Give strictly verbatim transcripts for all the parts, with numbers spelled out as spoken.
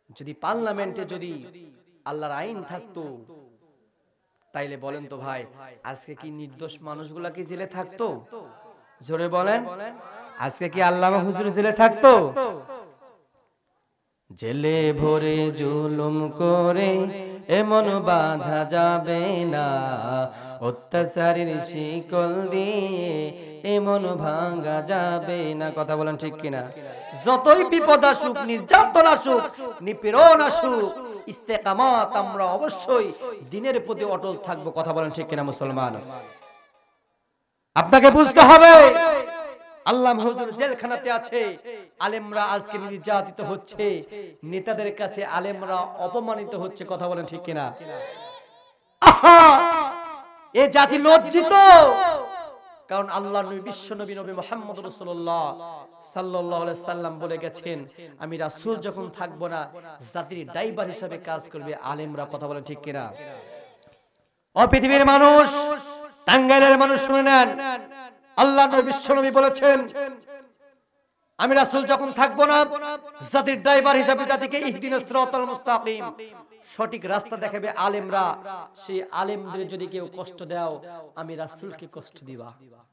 যদি পার্লামেন্টে যদি আল্লাহর আইন থাকতো, তাইলে বলেন তো ভাই, আজকে কি নির্দোষ মানুষগুলা কি জেলে থাকতো? জোরে বলেন, আজকে কি আল্লামা হুজুর জেলে থাকতো? জেলে ভরে জুলুম করে এমন বাঁধা যাবে না, অত্যাচারীর শিকল দিয়ে এমন ভাঙা যাবে না। কথা বলেন ঠিক কিনা? যতই বিপদ আসুক, নির্যাতন আসুক, নিপীড়ন আসুক, ইস্তেকামাত, আমরা অবশ্যই দ্বীনের প্রতি অটল থাকবো। কথা বলেন ঠিক কিনা মুসলমান? আপনাকে বুঝতে হবে, আল্লামা হুজুর জেলখানাতে আছে, আলেমরা আজকে নির্যাতিত হচ্ছে, নেতাদের কাছে আলেমরা অপমানিত হচ্ছে। কথা বলেন ঠিক কিনা? আহা, এ জাতি লজ্জিত, কারণ আল্লাহর নবী, বিশ্ব নবী নবী মুহাম্মদ রাসূলুল্লাহ সাল্লাল্লাহু আলাইহি সাল্লাম বলে গেছেন, আমি রাসূল যখন থাকবো না, জাতির ড্রাইভার হিসেবে কাজ করবে আলেমরা। কথা বলেন ঠিক কিনা? ও পৃথিবীর মানুষ, টাঙ্গাইলের মানুষ শুনে নেন, আল্লাহর নবী বিশ্ব নবী বলেছেন, আমি রাসূল যখন থাকবো না, জাতির ড্রাইভার হিসেবে জাতিকে ইহদিনাস সিরাতাল মুস্তাকিম, সঠিক রাস্তা দেখাবে আলেমরা। সেই আলেমদের যদি কেউ কষ্ট দাও, আমি রাসূলকে কষ্ট দিবা।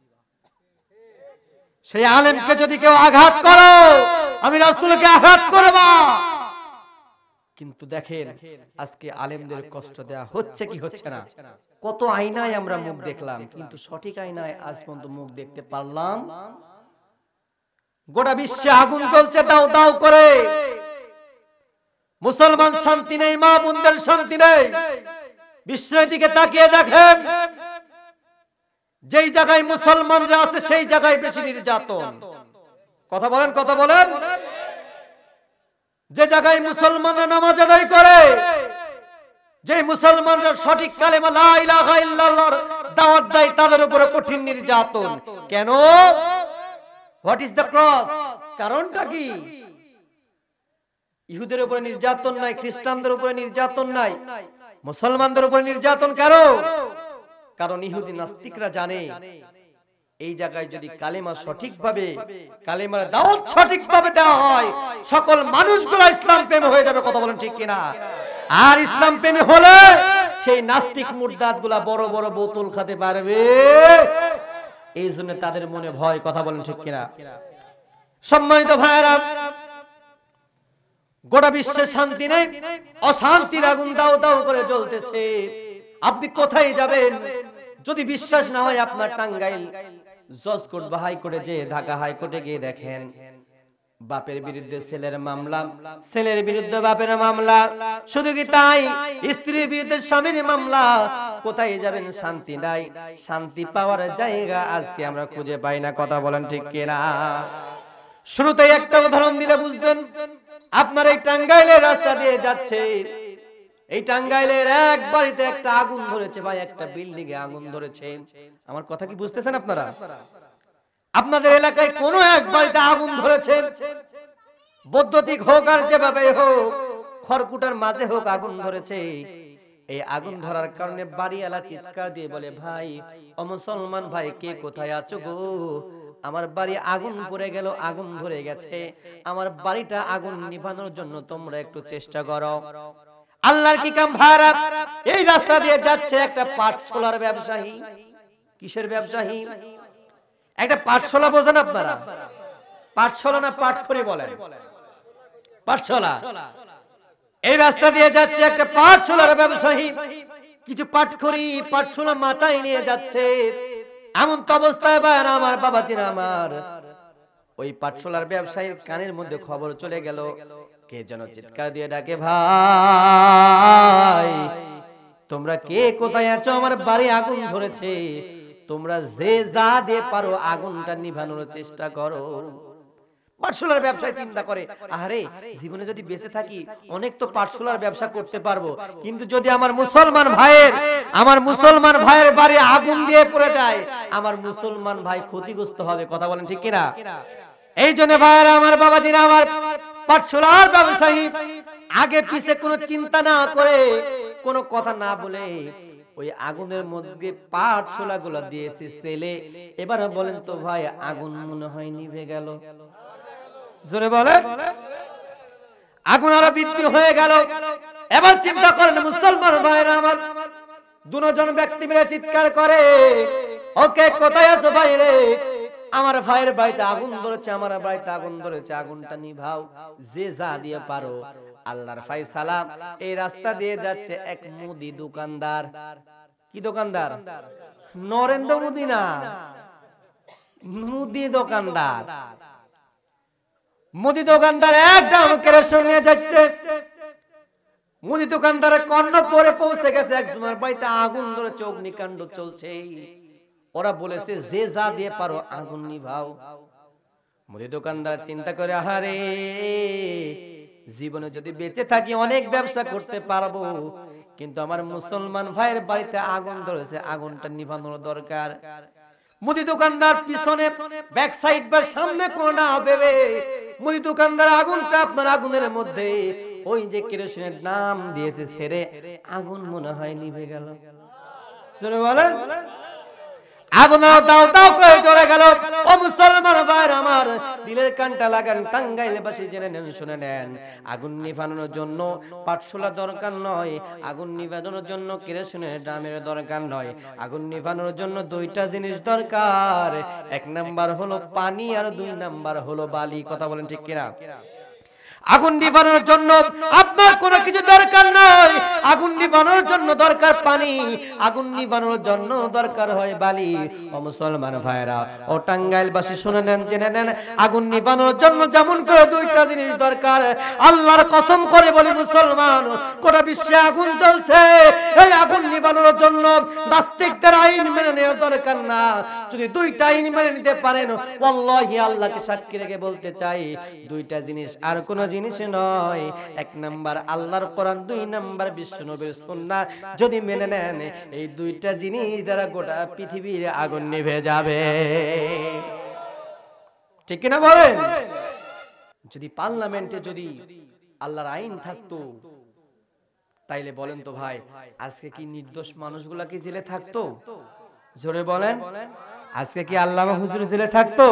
সেই আলেমকে যদি কেউ আঘাত করো, আমি রাসূলকে আঘাত করবা। কিন্তু দেখেন আজকে আলেমদের কষ্ট দেয়া হচ্ছে কি হচ্ছে না? কত আয়নায় আমরা মুখ দেখলাম, কিন্তু সঠিক আয়নায় আজ পর্যন্ত মুখ দেখতে পারলাম? গোটা বিশ্বে আগুন জ্বলছে দাও দাও করে, মুসলমান শান্তি নেই, মা বোনদের শান্তি নেই। বিশ্বের দিকে তাকিয়ে দেখেন, যেই জায়গায় মুসলমানরা আছে সেই জায়গায় বেশি নির্যাতন। কথা বলেন, কথা বলেন। যে জায়গায় মুসলমানরা নামাজ আদায় করে, যে মুসলমানরা সঠিক কালেমা লা ইলাহা ইল্লাল্লাহর দাওয়াত দেয়, তাদের উপরে কঠিন নির্যাতন। কেন? What is the cross? কারণটা কি? ইহুদের উপরে নির্যাতন নাই, খ্রিস্টানদের উপরে নির্যাতন নাই, মুসলমানদের উপরে নির্যাতন কেন? কারণ ইহুদি নাস্তিকরা জানে, এই জায়গায় যদি কালেমা সঠিকভাবে, কালেমার দাওয়াত সঠিকভাবে দেওয়া হয়, সকল মানুষগুলো ইসলাম প্রেমী হয়ে যাবে। কথা বলেন ঠিক কিনা? আর ইসলাম প্রেমী হলে সেই নাস্তিক মুরতাদগুলা বড় বড় বোতল খেতে পারবে, এই জন্য তাদের মনে ভয়। কথা বলেন ঠিক কিনা? সম্মানিত ভাইরা, গোটা বিশ্বে শান্তি নেই, অশান্তির আগুন দাও দাও করে জ্বলতেছে। আপনি কোথায় যাবেন? যদি বিশ্বাস না হয়, আপনার টাঙ্গাইল জজ কোর্ট বা হাইকোর্টে যে, ঢাকা হাইকোর্টে গিয়ে দেখেন, বাপের বিরুদ্ধে ছেলের মামলা, ছেলের বিরুদ্ধে বাপের মামলা, শুধু কি তাই, স্ত্রীর বিরুদ্ধে স্বামীর মামলা। কোথায় যাবেন? শান্তি নাই। শান্তি পাওয়ার জায়গা আজকে আমরা খুঁজে পাই না। কথা বলেন ঠিক কিনা? শুরুতেই একটা উদাহরণ দিলে বুঝবেন। আপনার এই টাঙ্গাইলের রাস্তা দিয়ে যাচ্ছে, এই টাঙ্গাইলের এক বাড়িতে একটা আগুন ধরেছে ভাই, একটা বিল্ডিং এ আগুন ধরেছে। আমার কথা কি বুঝতেছেন আপনারা? আপনাদের এলাকায় কোন এক বাড়িতে আগুন ধরেছে, বৈদ্যুতিক হোক আর যেভাবে হোক, খড়কুটার মাঝে হোক, আগুন ধরেছে। এই আগুন ধরার কারণে বাড়িওয়ালা চিৎকার দিয়ে বলে, ভাই, ও মুসলমান ভাই, কে কোথায় আছো গো? আমার বাড়ি আগুন পড়ে গেল, আগুন ধরে গেছে, আমার বাড়িটা আগুন নিভানোর জন্য তোমরা একটু চেষ্টা করো। আল্লাহর কি কাম ভাইরা, এই রাস্তা দিয়ে যাচ্ছে একটা পাটশোলার ব্যবসায়ী। কিসের ব্যবসায়ী? একটা পাটশোলা, বোঝেন আপনারা? পাটশোলা না পাটখড়ি বলেন? পাটশোলা। এই রাস্তা দিয়ে যাচ্ছে একটা পাটশোলার ব্যবসায়ী, কিছু পাটখড়ি পাটশোলা মাথায় নিয়ে যাচ্ছে। এমন তো অবস্থায় ভাইরা আমার, বাবাজিরা আমার, ওই পাটশোলার ব্যবসায়ীর কানের মধ্যে খবর চলে গেল, কে যেন চিৎকার দিয়ে ডাকে, ভাই, তোমরা কে কোথায় আছো? আমার বাড়ি আগুন ধরেছে, তোমরা যে যা দিয়ে পারো আগুনটা নিভানোর চেষ্টা করো। পাটশোলার ব্যবসায় চিন্তা করে, আরে জীবনে যদি বেঁচে থাকি অনেক তো পাটশোলার ব্যবসা করতে পারবো, কিন্তু যদি আমার মুসলমান ভাইয়ের আমার মুসলমান ভাইয়ের বাড়ি আগুন দিয়ে পড়ে যায়, আমার মুসলমান ভাই ক্ষতিগ্রস্ত হবে। কথা বলেন ঠিক কিনা? এই জন্য ভাইয়েরা আমার, বাবাজিরা আমার, পাটশোলার ব্যবসায়ী আগে পিছে কোনো চিন্তা না করে, কোনো কথা না বলে ওই আগুনের মধ্যে পাটশোলা গুলা দিয়েছে ছেলে। এবার বলেন তো ভাই, আগুন মনে হয় নিভে গেল? জোরে বলেন। আগুন আরো বৃদ্ধি হয়ে গেল। এবার চিন্তা করেন মুসলমান ভাইরা আমার, দুজন ব্যক্তি মিলে চিৎকার করে, ওকে কোথায় আছো ভাই রে? আমার ভাইয়ের বাড়িতে আগুন ধরেছে, আমার বাড়িতে আগুন ধরেছে, আগুনটা নিভাও, যে যা দিয়ে পারো। আল্লাহর ফয়সালা, এই রাস্তা দিয়ে যাচ্ছে এক মুদি দোকানদার। কি দোকানদার? নরেন্দ্র মোদি না, মুদি দোকানদার। মুদি দোকানদার একটা কেরোসিন নিয়ে যাচ্ছে। মুদি দোকানদারের কর্ণ পরে পৌঁছে গেছে, একজনের বাড়িতে আগুন ধরেছে, অগ্নিকাণ্ড চলছে। ওরা বলেছে যে যা দিয়ে পারো আগুন নিভাও। মুদি দোকানদার চিন্তা করে, আহারে জীবনে যদি বেঁচে থাকি অনেক ব্যবসা করতে পারবো, কিন্তু আমার মুসলমান ভাইয়ের বাড়িতে আগুন ধরেছে, আগুনটা নিভানোর দরকার। মুদি দোকানদার পিছনে ব্যাক সাইড বা সামনে কোনা ভেবে মুদি দোকানদার আগুনটা আপনার আগুনের মধ্যে ওই যে কেরোসিনের নাম দিয়েছে ছেড়ে আগুন মনে হয় নিভে গেল। শুনে বলেন, আগুন দাও দাও করে চলে গেল। ও মুসলমান ভাইরা আমার, দিলের কানটা লাগান, টাঙ্গাইলবাসী জেনে নেন, শুনে নেন, আগুন নিভানোর জন্য পাটশোলা দরকার নয়, আগুন নিভানোর জন্য কেরোসিনের ড্রামের দরকার নয়, আগুন নিভানোর জন্য দুইটা জিনিস দরকার। এক নাম্বার হলো পানি, আর দুই নাম্বার হলো বালি। কথা বলেন ঠিক কিনা? আগুন নিভানোর জন্য আপনার কোনো কিছু দরকার নয়, আগুন নিভানোর জন্য দরকার পানি, আগুন নিভানোর জন্য দরকার হয় বালি। ও মুসলমান ভাইরা, ও টাঙ্গাইলবাসী শুনে নেন, জেনে নেন, আগুন নিভানোর জন্য যেমন করে দুইটা জিনিস দরকার, আল্লাহর কসম করে বলি মুসলমান, গোটা বিশ্বে আগুন জ্বলছে, এই আগুন নিভানোর জন্য নাস্তিকদের আইন মেনে নেওয়ার দরকার না। যদি দুইটা আইন মেনে নিতে পারেন, ওয়াল্লাহি আল্লাহকে সাক্ষী রেখে বলতে চাই, দুইটা জিনিস আর কোন জিনিস নয়। এক নাম্বার আল্লাহর কোরআন, দুই নাম্বার বিশ্বনবীর সুন্নাহ। যদি মেনে নেন, এই দুইটা জিনিস দ্বারা গোটা পৃথিবীর আগুন নিভে যাবে। ঠিক কিনা বলেন? যদি পার্লামেন্টে যদি আল্লাহর আইন থাকতো, তাইলে বলেন তো ভাই, আজকে কি নির্দোষ মানুষগুলা কি জেলে থাকতো? জোরে বলেন, আজকে কি আল্লামা হুজুর জেলে থাকতো?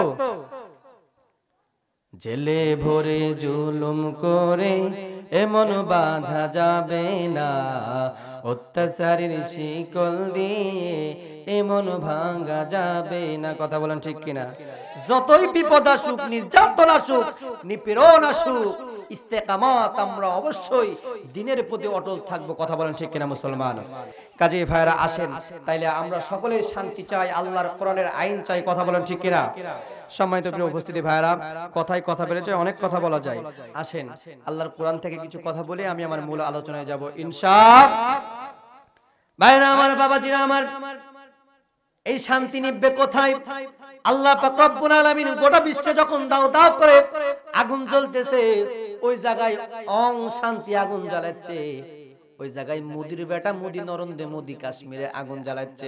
জেলে ভরে জুলুম করে এমন বাঁধা যাবে না, অত্যাচারীর শিকল দিয়ে এমন ভাঙা যাবে না। কথা বলেন ঠিক কিনা? যতই বিপদ আসুক, নির্যাতন আসুক, নিপীড়ন আসুক, ইস্তেকামাত, আমরা অবশ্যই দিনের প্রতি অটল থাকবো। কথা বলেন ঠিক কিনা মুসলমান? কাজী ভাইরা আসেন, তাইলে আমরা সকলেই শান্তি চাই, আল্লাহর কোরআনের আইন চাই। কথা বলেন ঠিক কিনা? সম্মানিত প্রিয় উপস্থিতি ভাইরা, কথায় কথা বেড়ে যায়, অনেক কথা বলা যায়। আসেন আল্লাহর কোরআন থেকে কিছু কথা বলে আমি আমার মূল আলোচনায় যাব ইনশাআল্লাহ। ভাইরা আমার, বাবাজিরা আমার, এই শান্তি নিবে কোথায়? আল্লাহ পাক রব্বুল আলামিন গোটা বিশ্বে যখন দাও দাও করে আগুন জ্বলতেছে, ওই জায়গায় অং শান্তি আগুন জ্বালাচ্ছে। ওই জায়গায় মোদির বেটা মোদি নরেন্দ্র মোদি কাশ্মীরে আগুন জ্বালাচ্ছে।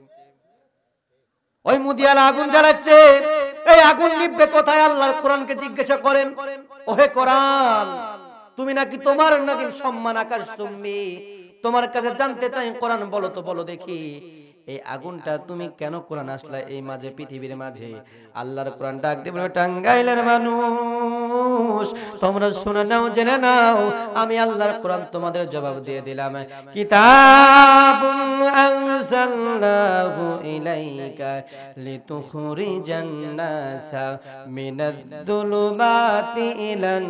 ওই মুদিয়ালা আগুন জ্বালাচ্ছে, এই আগুন নিভবে কোথায়? আল্লাহর কোরআনকে জিজ্ঞাসা করেন, ওহে কোরআন, তুমি নাকি তোমার নাকি সম্মান আকাশ তুমি, তোমার কাছে জানতে চাই, কোরআন বলো তো, বলো দেখি, এই আগুনটা তুমি কেন কোরআন আসলা এই মাঝে, পৃথিবীর মাঝে? আল্লাহর কোরআন ডাক দিয়ে বলে, টাঙ্গাইলের মানুষ তোমরা শুনে নাও, জেনে নাও, আমি আল্লাহর কোরআন তোমাদের জবাব দিয়ে দিলাম। কিতাবুন আনজালনাহু ইলাইকা লিতুখরিজান নাসা মিনাদ-দুলুমাতি ইলান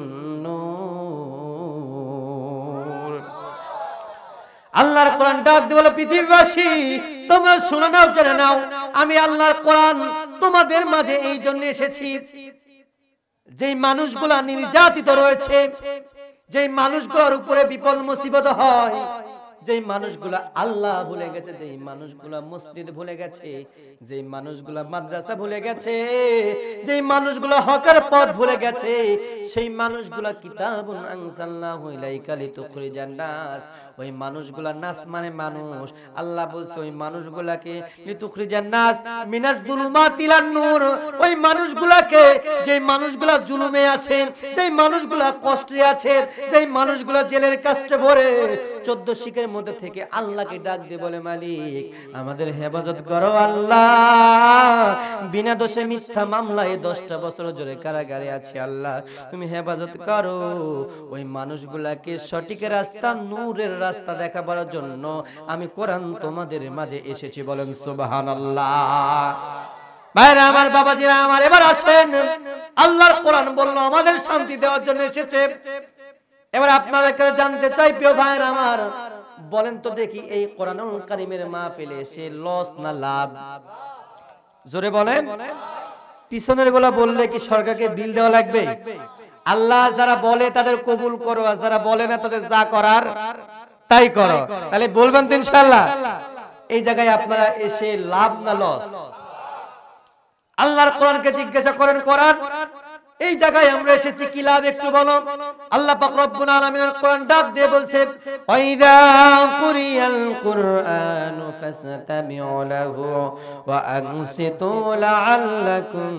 নূর। আল্লাহর কোরআন ডাক দিয়ে বলে, পৃথিবীবাসী তোমরা শুনে নাও, জেনে নাও, আমি আল্লাহর কোরআন তোমাদের মাঝে এই জন্য এসেছি, যেই মানুষগুলা নির্যাতিত রয়েছে, যেই মানুষগুলোর উপরে বিপদ মুসিবত হয়, যেই মানুষগুলা আল্লাহ ভুলে গেছে, যেই মানুষগুলা মসজিদ ভুলে গেছে, যেই মানুষগুলা মাদ্রাসা ভুলে গেছে, যেই মানুষগুলা হকের পথ ভুলে গেছে, সেই মানুষগুলা কিতাবুন আনজালনাহু ইলাইকা লিতুখরিজান নাস, ওই মানুষগুলা, নাস মানে মানুষ, আল্লাহ বলছে ওই মানুষগুলাকে লিতুখরিজান নাস মিনাজ-জুলুমাতি ইলান নূর, ওই মানুষগুলাকে, যেই মানুষগুলা জুলুমে আছে, যেই মানুষগুলা কষ্টে আছে, যেই মানুষগুলা জেলের কষ্টে ভরে চোদ্দ শিখের মসজিদের মধ্যে থেকে আল্লাহকে ডাক দিয়ে বলে, মালিক আমাদের হেফাজত করো আল্লাহ, বিনা দোষে মিথ্যা মামলায় দশটা বছর জোরে কারাগারে আছে আল্লাহ, তুমি হেফাজত করো। ওই মানুষগুলাকে সঠিক রাস্তা, নূরের রাস্তা দেখাবার জন্য আমি কোরআন তোমাদের মাঝে এসেছি, বলেন সুবহানাল্লাহ। ভাইরা আমার, বাবাজিরা আমার, এবার আসেন, আল্লাহর কোরআন বললো আমাদের শান্তি দেওয়ার জন্য এসেছে। এবার আপনাদের কাছে জানতে চাই প্রিয় ভাইরা আমার, বলেন তো দেখি এই কোরআনুল কারীমের মাহফিলে এসে লস না লাভ? জোরে বলেন। পিছনের গুলা বললে কি সরকারকে বিল দেওয়া লাগবে? আল্লাহ যারা বলে তাদের কবুল করো, আর যারা বলে না তাদের যা করার তাই করো। তাহলে বলবেন তো ইনশাআল্লাহ? এই জায়গায় আপনারা এসে লাভ না লস? আল্লাহর কোরআনকে জিজ্ঞাসা করেন, কোরআন এই জায়গায় আমরা এসেছি কি লাভ একটু বলো? আল্লাহ পাক রব্বুল আলামিনের কোরআন ডাক দিয়ে বলছে, ওয়াইদা কুরিয়াল কুরআনু ফাসতামিউ লাহু ওয়া আনসিতু লাআল্লাকুম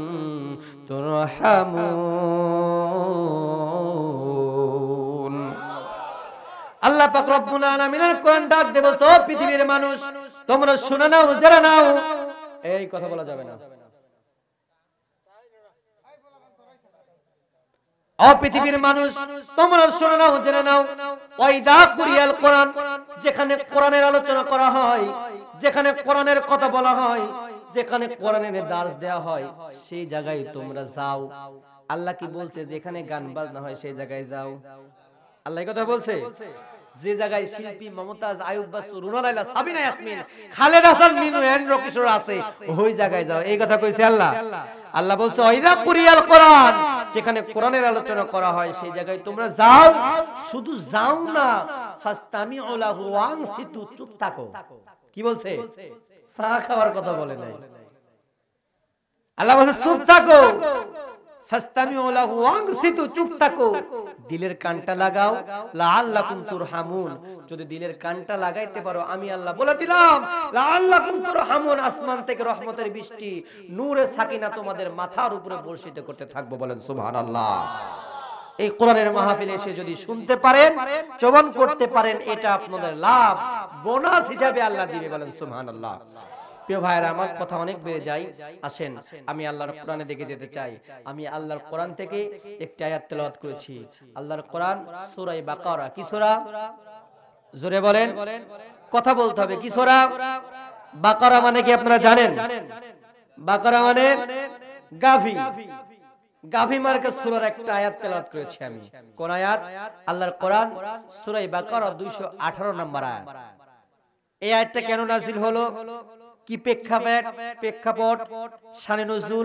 তুরহামুন। আল্লাহ পাক রব্বুল আলামিনের কোরআন ডাক দিয়ে বলছে, ও পৃথিবীর মানুষ তোমরা শুনে নাও, যারা নাও। এই কথা বলা যাবে না। ও পৃথিবীর মানুষ তোমরা শুনে নাও, জেনে নাও, ওয়াইদা কুরিয়াল কোরআন, যেখানে কোরআনের আলোচনা করা হয়, যেখানে কোরআনের কথা বলা হয়, যেখানে কোরআনের দার্স দেওয়া হয়, সেই জায়গায় তোমরা যাও। আল্লাহ কি বলছে? যেখানে গান বাজনা হয় সেই জায়গায় যাও। আল্লাহ কথা বলছে, যে জায়গায় শিল্পী মমতাজ, আয়ুব বাসু, রুনা লায়লা, সাবিনা ইয়াসমিন, খালেদ হাসান মিনু, এন্ড্র কিশোর আছে, ওই জায়গায় যাও। এই কথা কইছে আল্লাহ। আল্লাহ বলছে ওয়াইদা কুরিয়াল কোরআন, যেখানে কোরআনের আলোচনা করা হয় সেই জায়গায় তোমরা যাও। শুধু যাও না, ফাস্তামিউ লাহু ওয়া আনসিতু, চুপ থাকো। কি বলছে? চা খাওয়ার কথা বলে নাই। আল্লাহ বলছে চুপ থাকো, ফাস্তামিউ লাহু ওয়া আনসিতু, চুপ থাকো, দিলের কানটা লাগাও, লাআল্লাকুম তুরহামুন, যদি দিলের কানটা লাগাইতে পারো আমি আল্লাহ বলে দিলাম, লাআল্লাকুম তুরহামুন, আসমান থেকে রহমতের বৃষ্টি, নূরে সাকিনা তোমাদের মাথার উপরে বর্ষিত করতে থাকবো, বলেন সুবহানাল্লাহ। এই কোরআনের মাহফিলে এসে যদি শুনতে পারেন, শ্রবণ করতে পারেন, এটা আপনাদের লাভ, বোনাস হিসাবে আল্লাহ দিবে, বলেন সুবহানাল্লাহ। প্রিয় ভাইরা আমার, কথা অনেক বেড়ে যায়, আসেন আমি আল্লাহর কোরআনে দেখে যেতে চাই। আমি আল্লাহর কোরআন থেকে একটি আয়াত তেলাওয়াত করেছি। আল্লাহর কোরআন সূরা বাকারা। কি সূরা? জোরে বলেন, কথা বলতে হবে। কি সূরা? বাকারা মানে কি আপনারা জানেন? বাকারা মানে গাভী। গাভী মার্কা সূরার একটা আয়াত তেলাওয়াত করেছি আমি। কোন আয়াত? আল্লাহর কোরআন সূরা বাকারা দুইশো আঠারো নম্বর আয়াত। এই আয়াতটা কেন নাযিল হলো, কি প্রেক্ষাপট, প্রেক্ষাপট শানে নুজুল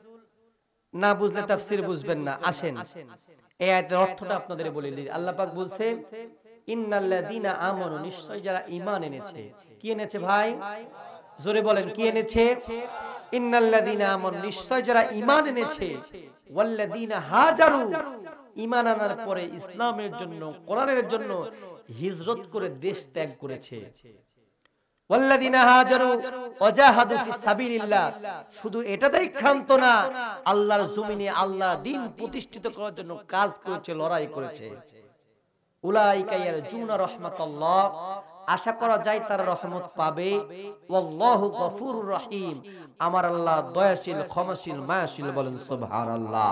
না বুঝলে তাফসীর বুঝবেন না। আসেন এই আয়াতের অর্থটা আপনাদের বলে দিই। আল্লাহ পাক বলছে, ইন্নাল্লাযীনা আমানু, নিশ্চয় যারা ঈমান এনেছে। কি এনেছে ভাই? জোরে বলেন, কি এনেছে? ইন্নাল্লাযীনা আমানু, নিশ্চয় যারা ঈমান এনেছে, ওয়াল্লাযীনা হাজারু, ঈমান আনার পরে ইসলামের জন্য, কোরআনের জন্য হিজরত করে দেশ ত্যাগ করেছে। ওয়াল্লাযীনা হাজারু ওয়াজাহাদু ফিস সাবিলিল্লাহ, শুধু এটাতেই ক্ষান্ত না, আল্লাহর জমিনে আল্লাহর দ্বীন প্রতিষ্ঠিত করার জন্য কাজ করেছে, লড়াই করেছে। উলাইকা ইয়ারজুনা রাহমাতাল্লাহ, আশা করা যায় তারা রহমত পাবে। ওয়াল্লাহু গফুরুর রহিম, আমার আল্লাহ দয়াশীল, ক্ষমাশীল, মায়াশীল, বলেন সুবহানাল্লাহ।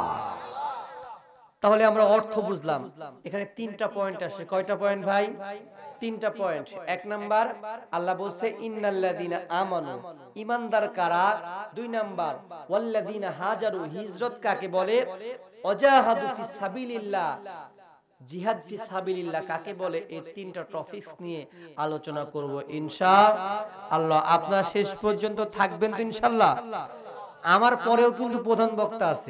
তাহলে আমরা অর্থ বুঝলাম। এখানে তিনটা পয়েন্ট আসে। কয়টা পয়েন্ট ভাই? তিনটা পয়েন্ট। এক নাম্বার, আল্লাহ বলছে ইন্নাল্লাযীনা আমানু, ঈমানদার কারা? দুই নাম্বার, ওয়াল্লাযীনা হাজারু, হিজরত কাকে বলে? ওয়াজাহাদু ফিস সাবিলিল্লাহ, জিহাদ ফি সাবিলিল্লাহ কাকে বলে? এই তিনটা টপিকস নিয়ে আলোচনা করব ইনশাআল্লাহ। আপনারা শেষ পর্যন্ত থাকবেন তো ইনশাআল্লাহ? আমার পরেও কিন্তু প্রধান বক্তা আছে,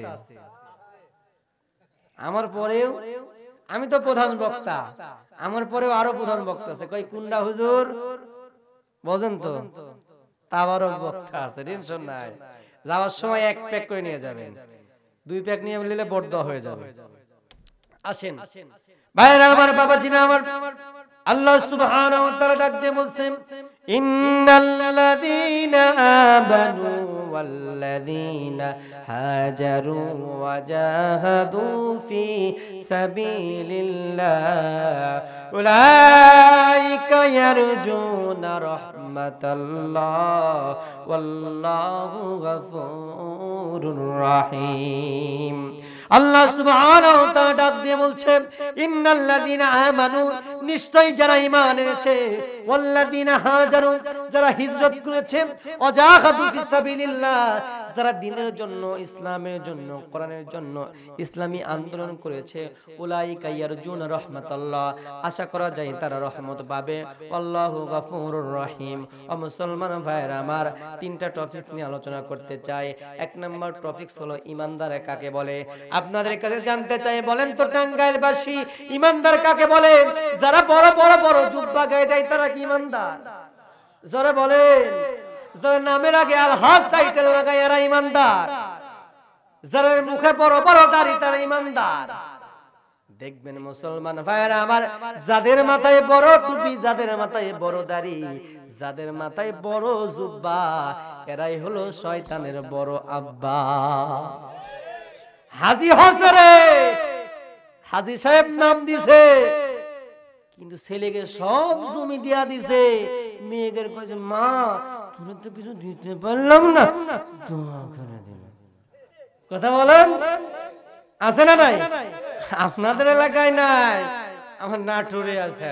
আমার পরেও, আমি তো প্রধান বক্তা, আমার পরেও আরো প্রধান বক্তা আছে। কই কুন্ডা হুজুর বোঝেন তো, তাবারক বক্তা আছে, টেনশন নাই। যাওয়ার সময় এক প্যাক করে নিয়ে যাবেন, দুই প্যাক নিয়ে নিলে বড় হয়ে যাবে। আসেন ভাইরা আমার, বাবাজিরা আমার, আল্লাহ সুবহানাহু ওয়া তাআলা ডাক দিয়ে বলছেন, ইন্নাল্লাযীনা আমানু ওয়াল্লাযীনা হাজারু ওয়াজাহাদু ফি সাবিলিল্লাহ উলাইকা ওয়ায়ারজুনা রাহমাতাল্লাহ ওয়াল্লাহু গফুরুর রাহিম। আল্লাহ সুবহানাহু ওয়া তাআলা ডাক দিয়ে বলছে, ইন্নাল্লাযীনা আমানু, নিশ্চয়ই যারা ঈমান এনেছে, ওয়াল্লাযীনা হাজারু, যারা হিজরত করেছে, ওয়াজাহাদু ফিসাবিলিল্লাহ, যারা দ্বীনের জন্য, ইসলামের জন্য, কোরআনের জন্য ইসলামী আন্দোলন করেছে, উলাইকা ইয়ারজুনা রাহমাতাল্লাহ, আশা করা যায় তারা রহমত পাবে। আল্লাহু গফুরুর রহিম। ও মুসলমান ভাইরা আমার, তিনটা টপিক নিয়ে আলোচনা করতে চাই। এক নম্বর টপিক হলো ঈমানদার কাকে বলে। আপনাদের কাছে জানতে চাই, বলেন তো টাঙ্গাইলবাসী, ঈমানদার কাকে বলে? যারা বড় বড় বড় জুব্বা গায়ে দেয় তারা কি ঈমানদার? জোরে বলেন। যারা নামের আগে আলহাজ টাইটেল লাগায় এরা ঈমানদার। যারা মুখে বড় বড় দাড়ি তারা ঈমানদার। দেখবেন মুসলমান ভাইরা আমার, যাদের মাথায় বড় টুপি, যাদের মাথায় বড় দাড়ি, যাদের মাথায় বড় জুব্বা, এরাই হলো শয়তানের বড় আব্বা। হাজী হজরে হাজী সাহেব নাম দিছে, কিন্তু ছেলেকে সব জমি দিয়া দিছে। মেয়েকে কইছে, মা তুমি তো কিছু দিতে পারলাম না, দোয়া করে দিন। কথা বলেন, আছে না নাই? আপনাদের এলাকায় নাই, আমার নাটোরে আছে।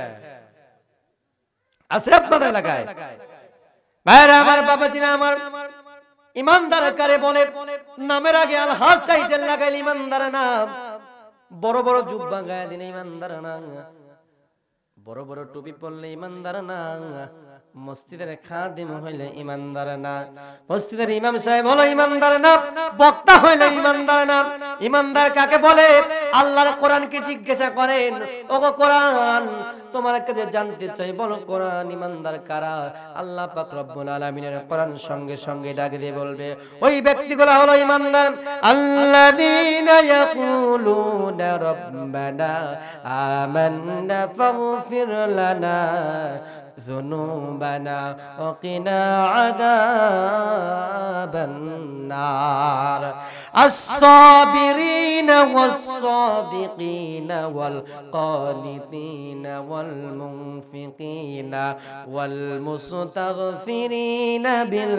আছে আপনাদের এলাকায়? ভাইরা আমার, বাবাজিরা আমার, ঈমানদার কারে বলে? নামের আগে আলহাজ টাইটেল লাগাইলে ঈমানদার না। বড় বড় জুব্বা গায়ে দিলে ঈমানদার না। বড় বড় টুপি পরলে ঈমানদার না। মসজিদের খাদিম হইলে ঈমানদার না। মসজিদের ইমাম সাহেব হলো ঈমানদার না। বক্তা হইলে ঈমানদার না। ঈমানদার কাকে বলে? আল্লাহর কোরআনকে জিজ্ঞাসা করেন, ওগো কোরআন, তোমার কাছে জানতে চাই, বলো কোরআন ঈমানদার কারা? আল্লাহ পাক রব্বুল আলামিনের কোরআন সঙ্গে সঙ্গে ডাক দিয়ে বলবে, ওই ব্যক্তিগুলো হলো ঈমানদার। আল্লাযীনা ইয়াকুলুনা রাব্বানা আমান্না ফাগফির লানা যুনুবানা ওয়া কিনা আযাবান নার। আস-সাবিরিনা ওয়াস-সাদিকিনা ওয়াল-কানিতিনা ওয়াল-মুনফিকিনা ওয়াল-মুস্তাগফিরিনা বিল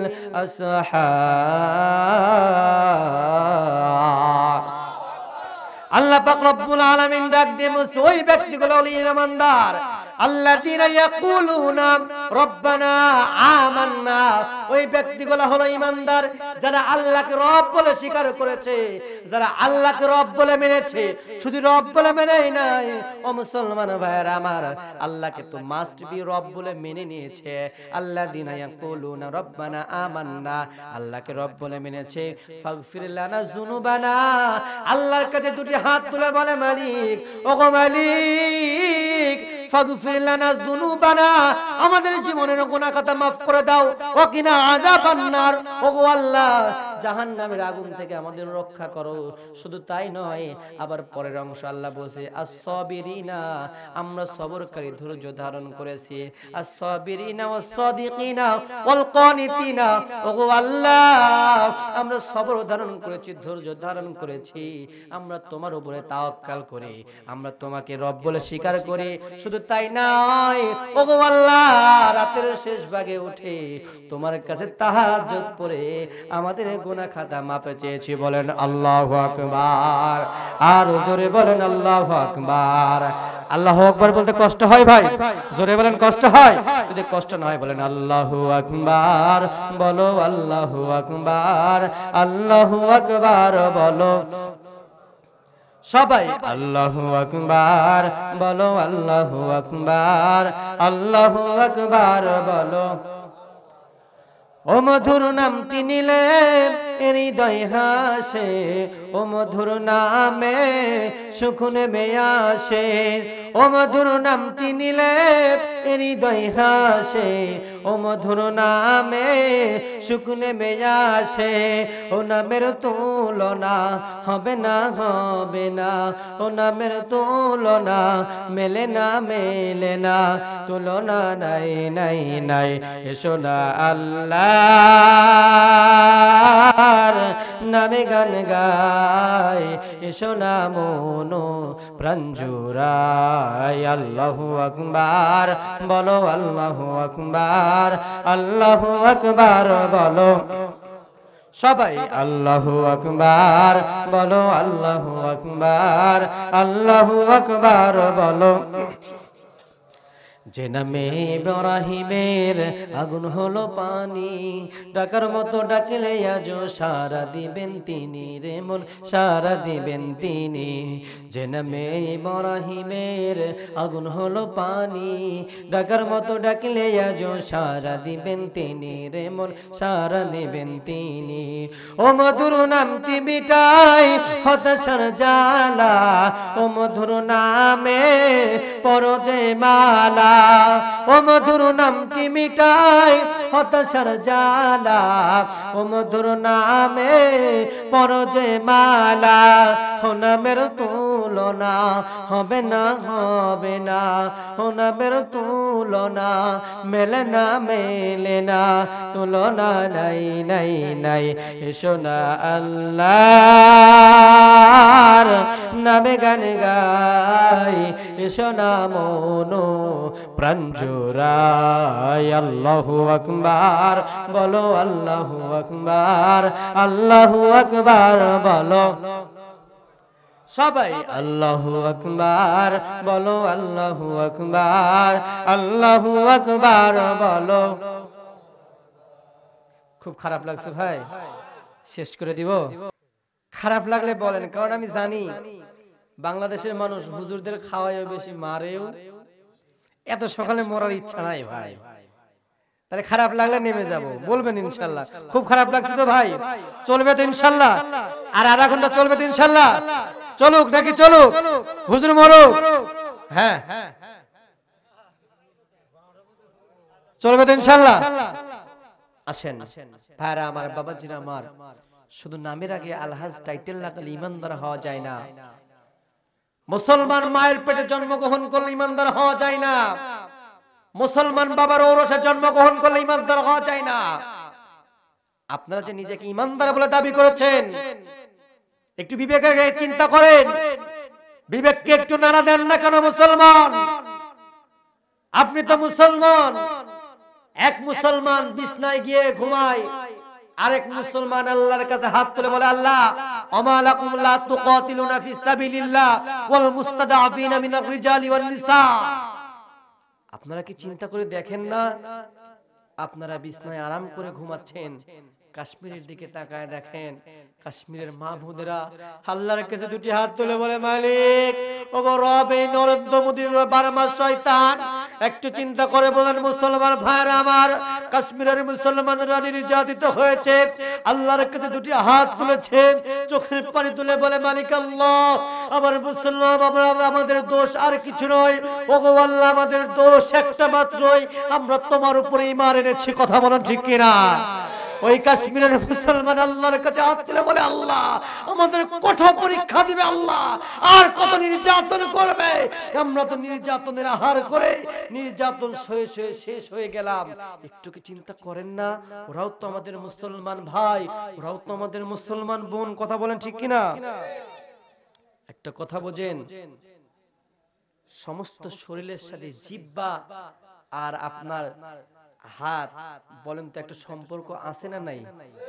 আসহার। আল্লাহ পাক রব্বুল আলামিন ডাক দিয়ে বলছে, ওই ব্যক্তিগুলো হলো ঈমানদার। আল্লাযীনা ইয়াকুলুনা রাব্বানা আমান্না, ওই ব্যক্তিগুলো হলো ঈমানদার যারা আল্লাহকে রব বলে স্বীকার করেছে, যারা আল্লাহকে রব বলে মেনেছে। শুধু রব বলে মেনেই নাই, ও মুসলমান ভাইরা আমার, আল্লাহকে তো মাস্ট বি রব বলে মেনে নিয়েছে। আল্লাযীনা ইয়াকুলুনা রাব্বানা আমান্না, আল্লাহকে রব বলে মেনেছে। ফাগফির লানা যুনুবানা, আল্লাহর কাছে দুটি হাত তুলে বলে, মালিক, ওগো মালিক, ফাগফির লানা যুনুবানা, আমাদের জীবনের গুনাহ খাতা maaf করে দাও। ওয়া কিনা আযাবান নার, ওগো আল্লাহ, জাহান্নামের আগুন থেকে আমাদের রক্ষা করো। শুধু তাই নয়, আবার পরের অংশ আল্লাহ বলছে, আস-সাবিরিনা, আমরা সবরকারী, ধৈর্য ধারণ করেছি। আস-সাবিরিনা ওয়াস-সাদিকিনা ওয়াল-কানিতিনা, ওগো আল্লাহ, আমরা সবর ধারণ করেছি, ধৈর্য ধারণ করেছি। আমরা তোমার উপরে তাওয়াক্কাল করি, আমরা তোমাকে রব বলে স্বীকার করি। শুধু তাই নয়, ওগো আল্লাহ, রাতের শেষ ভাগে উঠে তোমার কাছে তাহাজ্জুদ পড়ে আমাদের গুনাহ খাতা মাপ চেয়েছি। বলেন আল্লাহু আকবার। আর জোরে বলেন আল্লাহু আকবার। আল্লাহু আকবার বলতে কষ্ট হয় ভাই? জোরে বলেন, কষ্ট হয়? যদি কষ্ট না হয় বলেন আল্লাহু আকবার। বলো আল্লাহু আকবার, আল্লাহু আকবার বলো সবাই। আল্লাহু আকবার বলো, আল্লাহু আকবার, আল্লাহু আকবার বলো। ও মধুর নামটি নিলে হৃদয় হাসে, ও মধুর নামে সুখ নেমে আসে। ও মধুর নামটি নিলে হৃদয় হাসে, ও মধুর নামে সুখ নেমে আসে। ও নামের তুলনা হবে না, হবে না, ও নামের তুলনা মেলে না, মেলে না, তুলনা নাই, নাই, নাই। এসো না আল্লাহ আল্লাহর নামে গান গায় এসো না মনো প্রাণ জুড়ায় আল্লাহু আকবার বলো আল্লাহু আকবার আল্লাহু আকবার বলো সবাই আল্লাহু আকবার বলো আল্লাহু আকবার আল্লাহু আকবার বলো যে নামে ইব্রাহিমের আগুন হলো পানি ডাকার মতো ডাকলে আজও সারা দিবেন তিনি রে মন সারা দিবেন তিনি যে নামে ইব্রাহিমের আগুন হলো পানি ডাকার মতো ডাকলে আজও সারা দিবেন তিনি রে মন সারা দিবেন তিনি ও মধুর নামটি মিটাই হতাশার জ্বালা ও মধুর নামে পড়ো যে মালা ও মধুর নামটি মিটাই হতাশার জ্বালা ও মধুর নামে পড়ো যে মালা ও নামের তুলনা হবে না হবে না ও নামের তুলনা মেলে না মেলে না তুলনা নাই নাই নাই এসো না আল্লাহর নামে গান গাই এসো না মনো প্রাণ জোড়ায় আল্লাহু আকবার বলো আল্লাহু আকবার আল্লাহু আকবার বলো সবাই আল্লাহু আকবার বলো আল্লাহু আকবার আল্লাহু আকবার বলো খুব খারাপ লাগছে ভাই শেষ করে দিব খারাপ লাগলে বলেন কারণ আমি জানি বাংলাদেশের মানুষ হুজুরদের খাওয়ায়ও বেশি মারেও এত সকালে মরার ইচ্ছা নাই ভাই তাহলে খারাপ লাগলে নেমে যাব বলবেন ইনশাআল্লাহ খুব খারাপ লাগছে তো ভাই চলবে তো ইনশাআল্লাহ আর আধা ঘন্টা চলবে তো ইনশাআল্লাহ চলুক নাকি চলুক হুজুর মরুক হ্যাঁ চলবে তো ইনশাআল্লাহ আসেন ভাইরা আমার বাবাজিরা আমার শুধু নামের আগে আলহাজ টাইটেল লাগালে ইমানদার হওয়া যায় না মুসলমান মায়ের পেটে জন্মগ্রহণ করলে ইমানদার হওয়া যায় না মুসলমান বাবার ঔরসে জন্মগ্রহণ করলে ইমানদার হওয়া যায় না আপনারা যে নিজেকে ইমানদার বলে দাবি করেছেন একটু বিবেকে চিন্তা করেন বিবেককে একটু নাড়া দেন না কেন মুসলমান আপনি তো মুসলমান এক মুসলমান বিছনায় গিয়ে ঘুমায় আরেক মুসলমান আল্লাহর কাছে হাত তুলে বলে আল্লাহ আমা লাকুম লা তুকাতিলুনা ফি সাবিলিল্লাহ ওয়াল মুস্তাদআফিনা মিনার রিজালি ওয়ান নিসা আপনারা কি চিন্তা করে দেখেন না আপনারা বিছনায় আরাম করে ঘুমাচ্ছেন কাশ্মীরের দিকে তাকায় দেখেন কাশ্মীরের মা বোনেরা আল্লাহর কাছে দুটি হাত তুলে বলে মালিক ওগো রব এই নরেন্দ্র মোদির বারমাস শয়তান একটু চিন্তা করে বলেন মুসলমান ভাইরা আমার কাশ্মীরের মুসলমানরা নির্যাতিত হয়েছে আল্লাহর কাছে দুটি হাত তুলেছে চোখের পানি তুলে বলে মালিক আল্লাহ আমার মুসলমান আমাদের দোষ আর কিছু নয় ওগো আল্লাহ আমাদের দোষ একটা মাত্রই আমরা তোমার উপরে ঈমান এনেছি কথা বলেন ঠিক কিনা ওই কাশ্মীরের মুসলমান আল্লাহর কাছে হাত তুলে বলে আল্লাহ আমাদের কঠোর পরীক্ষা দিবে আল্লাহ আর কত নির্যাতন করবে আমরা তো নির্যাতনের আহার করে নির্যাতন সয়ে সয়ে শেষ হয়ে গেলাম একটু কি চিন্তা করেন না ওরাও তো আমাদের মুসলমান ভাই ওরাও তো আমাদের মুসলমান বোন কথা বলেন ঠিক কিনা একটা কথা বোঝেন সমস্ত শরীরের সাথে জিহ্বা আর আপনার হাত বলেন তো একটা সম্পর্ক আছে না নাই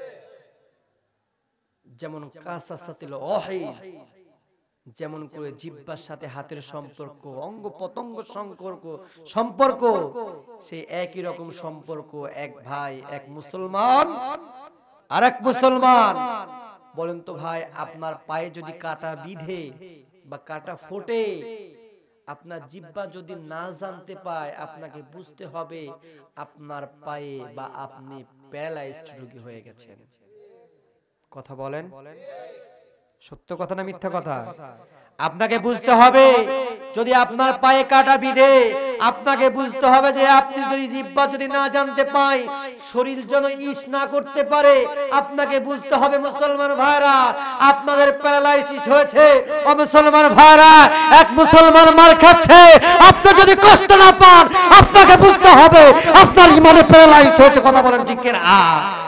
যেমন কাসাসাতিল ওয়াহিদ যেমন করে জিহ্বার সাথে হাতের সম্পর্ক অঙ্গ পতঙ্গ সম্পর্ক সম্পর্ক সেই একই রকম সম্পর্ক এক ভাই এক মুসলমান আর এক মুসলমান বলেন তো ভাই আপনার পায়ে যদি কাটা বিধে বা কাটা ফোটে আপনার জিহ্বা যদি না জানতে পায় আপনাকে বুঝতে হবে আপনার পায়ে বা আপনি প্যারালাইজড রোগী হয়ে গেছেন কথা বলেন সত্য কথা না মিথ্যা কথা আপনাকে বুঝতে হবে যদি আপনার পায়ে কাটা বিধে আপনাকে বুঝতে হবে যে আপনি যদি জিহ্বা যদি না জানতে পায় শরীর যেন ইস না করতে পারে আপনাকে বুঝতে হবে মুসলমান ভাইরা আপনাদের প্যারালাইসিস হয়েছে ও মুসলমান ভাইরা এক মুসলমান মার খাচ্ছে আপনি যদি কষ্ট না পান আপনাকে বুঝতে হবে আপনার ইমানে প্যারালাইসিস হয়েছে কথা বলেন ঠিক কিনা